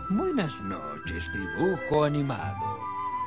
Buenas noches, dibujo animado.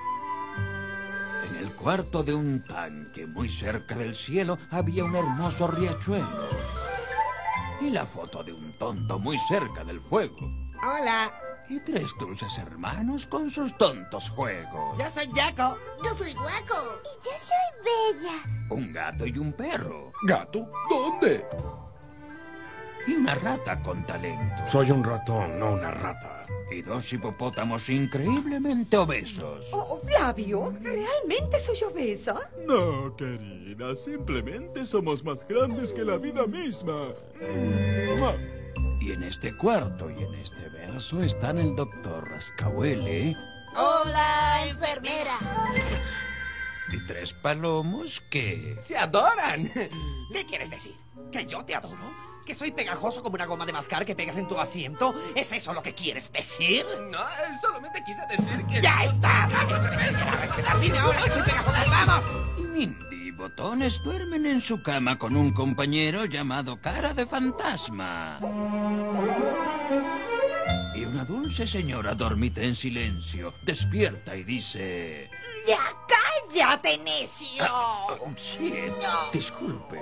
En el cuarto de un tanque muy cerca del cielo había un hermoso riachuelo. Y la foto de un tonto muy cerca del fuego. Hola, Y tres dulces hermanos con sus tontos juegos. yo soy Jaco. Yo soy Guaco. Y yo soy Bella. Un gato y un perro. ¿Gato? ¿Dónde? Y una rata con talento. Soy un ratón, no una rata. Y dos hipopótamos increíblemente obesos. Oh, Flavio, ¿realmente soy obesa? No, querida, simplemente somos más grandes que la vida misma. Y en este cuarto y en este verso están el doctor Rascahuele Hola, enfermera. y tres palomos que... ¡Se adoran! ¿Qué quieres decir? ¿Que yo te adoro? ¿Que soy pegajoso como una goma de mascar que pegas en tu asiento? ¿Es eso lo que quieres decir? No, solamente quise decir que... ¡Ya está! ¡Dime ahora que soy pegajoso! ¡Vamos! Y Mindy y Botones duermen en su cama con un compañero llamado Cara de Fantasma. Y una dulce señora dormita en silencio despierta y dice... ¡Ya cállate, necio! Sí, disculpe.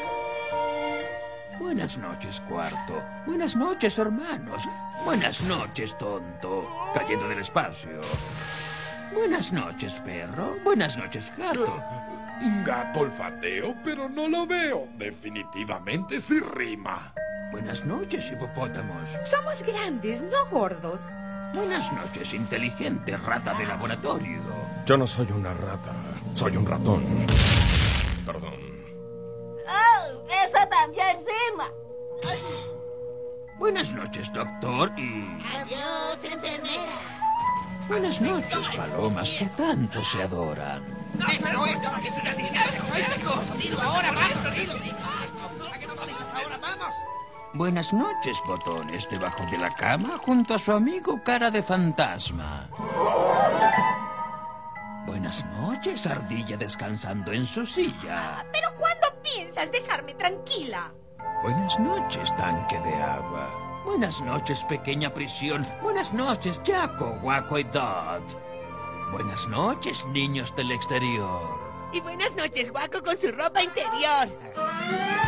Buenas noches, cuarto. Buenas noches, hermanos. Buenas noches, tonto. Cayendo del espacio. Buenas noches, perro. Buenas noches, gato. Un gato olfateo, pero no lo veo. Definitivamente sí rima. Buenas noches, hipopótamos. Somos grandes, no gordos. Buenas noches, inteligente rata de laboratorio. Yo no soy una rata, soy un ratón. Perdón. Oh, eso también rima. Buenas noches, doctor, y... Adiós, enfermera. Buenas noches, palomas que tanto se adoran. ¡Eso no es para que sigas diciendo que soy pegajoso! ¡Dilo ahora, vamos! ¡Dilo! ¿Para qué no lo dices ahora? ¡Vamos! Buenas noches, Botones, debajo de la cama junto a su amigo Cara de Fantasma. Buenas noches, Ardilla descansando en su silla. ¿Pero cuándo piensas dejarme tranquila? Buenas noches, tanque de agua. Buenas noches, pequeña prisión. Buenas noches, Jaco, Guaco y Dot. Buenas noches, niños del exterior. Y buenas noches, Guaco, con su ropa interior.